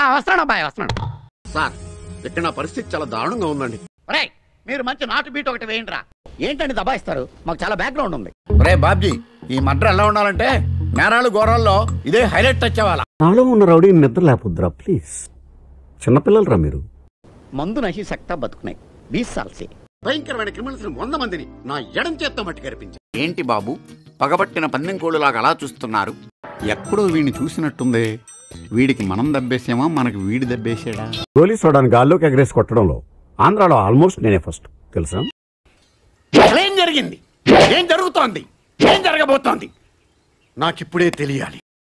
వస్తున్నాను అబ్బాయి, వస్తున్నాను. సార్ ఇక్కడ నా పరిస్థితి చాలా దారుణంగా ఉందండి. రే, మీరు మంచి నాటు బీట్ ఒకటి వేయండిరా. ఏంటండి దబాయిస్తారు? మాకు చాలా బ్యాక్గ్రౌండ్ ఉంది. రే బాబ్జీ, ఈ మడ్ర ఎలా ఉండాలంటే నేరాలు ఘోరాల్లో ఇదే హైలైట్ టచ్ అవ్వాలా. నాలో ఉన్న రౌడీ నిద్ర లేపుద్రా ప్లీజ్. చిన్నపిల్లలరా మీరు. మందు నహి సక్తా బతుకున్నాయి 20 సాల్సే. భయంకరమైన క్రిమినల్స్ 100 మందిని నా ఎడం చేత్తో మట్టి కనిపించి. ఏంటి బాబు, పగబట్టిన పందెం కోళ్ళులాగా అలా చూస్తున్నారు? ఎక్కడో వీడిని చూసినట్టుందే. వీడికి మనం దబ్బేసామా, మనకి వీడి దబ్బేసాడా? గోలీ సోడాని గాల్లోకి ఎగరేసి కొట్టడంలో ఆంధ్రాలో ఆల్మోస్ట్ నేనే ఫస్ట్, తెలుసా? ఏం జరిగింది? ఏం జరుగుతోంది? ఏం జరగబోతోంది? నాకిప్పుడే తెలియాలి.